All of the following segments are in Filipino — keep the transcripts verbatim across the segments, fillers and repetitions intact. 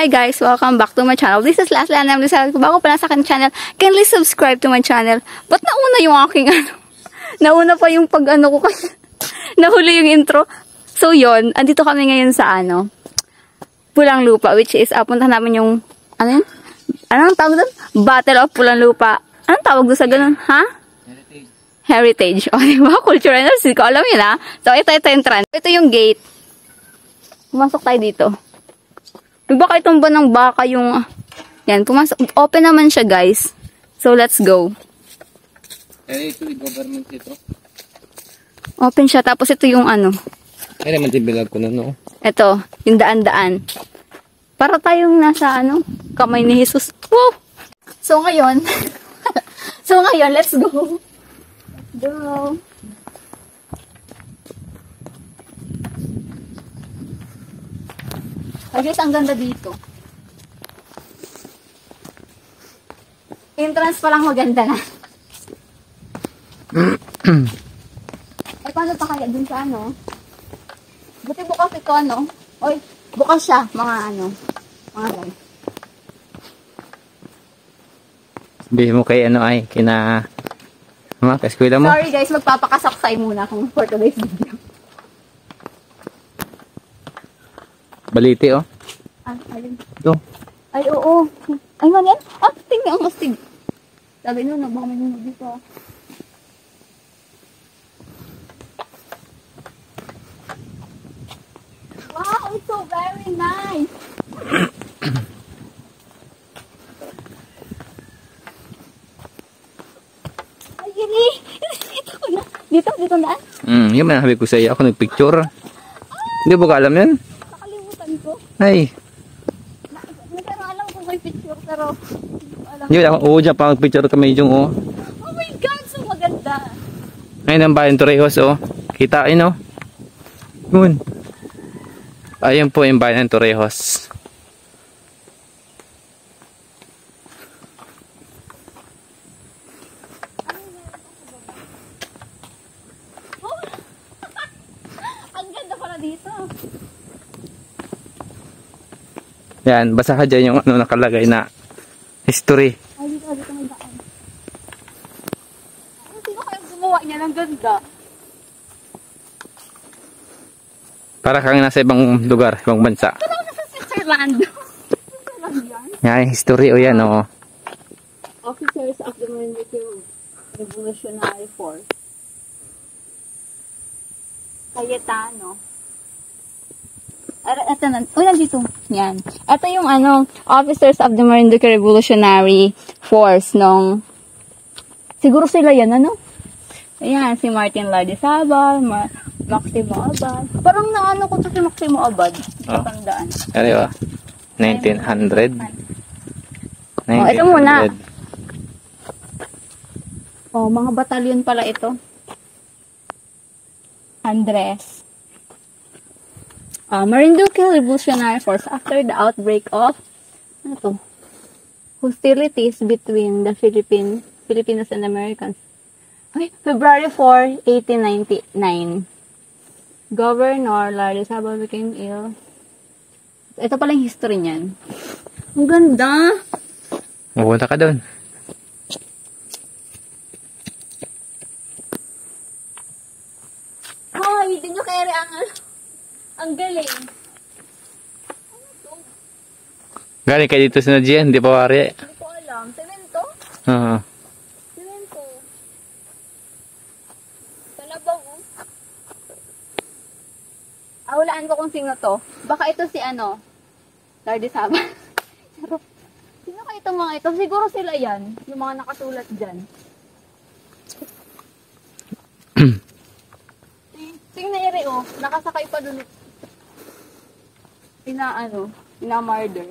Hi guys, welcome back to my channel. This is Leslie and I'm Lisa. Kung bago pa lang sa akin channel, kindly subscribe to my channel. Ba't nauna yung aking ano? Nauna pa yung pag ano ko kasi nahuli yung intro. So yon, andito kami ngayon sa ano, Pulang Lupa, which is uh, punta namin yung ano yun? Anong tawag doon? Battle of Pulang Lupa. Anong tawag doon sa ganun? Ha? Heritage. Heritage. O, diba? Culture and Hindi ko alam yun ha. So, ito, ito yung trend. Ito yung gate. Pumasok tayo dito. Baka itong ba ng baka yung... Yan, pumasok. Open naman siya, guys. So, let's go. Eh, ito yung government ito. Open siya. Tapos ito yung ano. Ay, naman tibilag ko na, no? Ito, yung daan-daan. Para tayong nasa ano, kamay ni Jesus. Woo! So, ngayon... so, ngayon, let's go. Let's go. Ay, guys, ang ganda dito. Entrance pa lang maganda na. Ay, paano pa kaya dun sa ano? Buti bukas ito, ano? Oy, bukas siya, mga ano. Mga guys. Sabihin mo kay ano ay, kina... Mga kaskwila mo? Sorry guys, magpapakasaksay muna kung for today's video. Baliti, oh. Ah, alin? Ito. Ay, oo. Ay, man yan? Ah, tingnan ang astig. Sabi nyo, baka may nunod dito. Wow, it's so very nice. Ay, gini. Dito ko na. Dito, dito na. Hmm, yun man sabi ko sa iyo. Ako nagpicture. Hindi ba ka alam yun? Nakalimutan ko. Ay. Pero alam ko may picture, pero alam Yun, ako, oo, dyan pa magpicture kami yung, oh. oh my God, so maganda. Ayun ang bayan Torrijos, oh. Kita, ayun, oh. Yun. Ayun po yung bayan ng Torrijos. Oh. Ang ganda pala dito. Yan, basa ka dyan yung ano nakalagay na history. Ay, dito, dito may daan. Ay, sino kayong gumawa niya ng ganda? Para kang nasa ibang lugar, ibang bansa. Ito lang nasa Switzerland. Switzerland yan. Yan, history, o yan, oh. Officers of the Military Revolutionary Force. Cayetano. Ito na. Uy, nandito. Yan. Ito yung ano, Officers of the Marinduque Revolutionary Force nung... Siguro sila yan, ano? Ayan, si Martin Lardizabal, Ma Maximo Abad. Parang naano ko to si Maximo Abad. Oh. Tandaan. Ano yun? nineteen hundred? Oh, ito muna. Oh, mga batalyon pala ito. Andres. Uh, Marinduque Revolutionary Force after the outbreak of ano to? Hostilities between the Philippine, Filipinos and Americans. Okay, February fourth, eighteen ninety-nine. Governor Lardizabal became ill. Ito pala yung history niyan. Ang ganda! Pupunta ka doon. Hoy, hindi nyo kaya ang ang galing. Ano to? Galing kayo dito sa Nadia, hindi pa wari. Hindi ko alam. Semento? Oo. Semento. Talabaw, oh. Ah, hulaan ko kung sino to. Baka ito si ano, Lardizabal. Charot. Sino kaya itong mga ito? Siguro sila yan. Yung mga nakasulat dyan. Tingnan ere, oh. Nakasakay pa dun. Ina, ano, ina murder.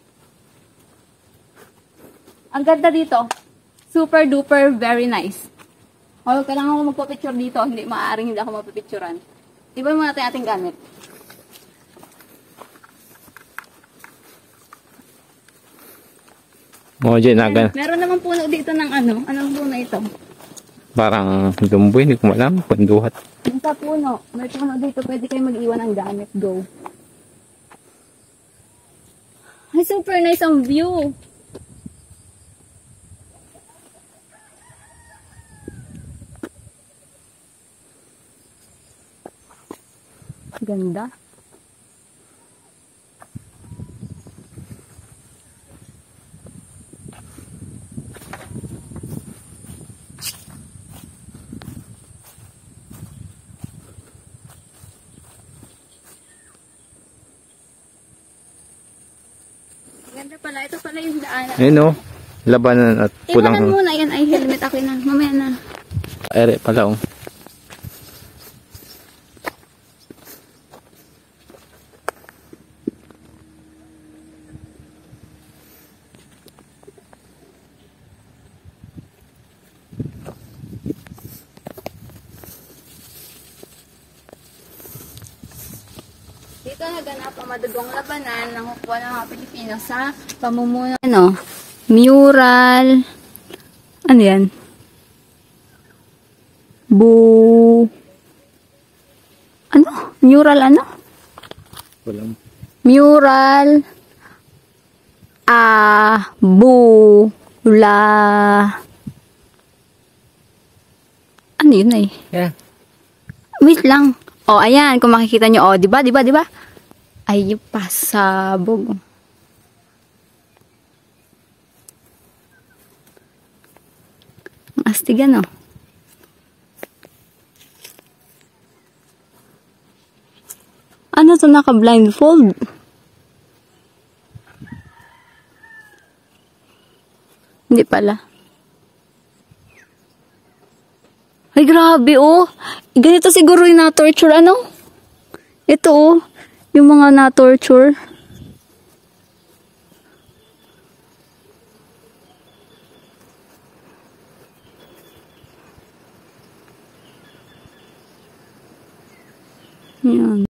Ang ganda dito. Super duper very nice. Oh, kailangan ko magpa-picture dito. Hindi maaaring hindi ako magpa-picturean. Iba muna natin ating gamit. Oo, dyan, nagan. Meron naman puno dito ng ano. Anong puno ito? Parang lumboy, hindi ko alam. Panduhat. Yung sa puno. May puno dito. Pwede kayo mag-iwan ng gamit. Go. Ay, super nice ang view. Ganda. Ganda pala. Ito pala yung daanan. Ayun o. Labanan at pulang. Iwanan muna. Yan ay helmet. Akin na. Mamaya na. Ere pala oh. Dito naganap ang madugong labanan ng hukbo ng mga Pilipino sa pamumuno. Ano? Mural. Ano yan? Bu... Ano? Mural ano? Walang. Mural. Ah... Bu... La... Ano yun eh? Yeah. Wait lang. Oh, ayan. Kung makikita nyo. Oh, diba? Diba? Diba? Ay, pasabog. Ang astig ano. Ano to, naka-blindfold? Hindi pala. Ay, grabe oh. Ganito siguro yung na-torture, ano? Ito oh. Yung mga na-torture. Yan.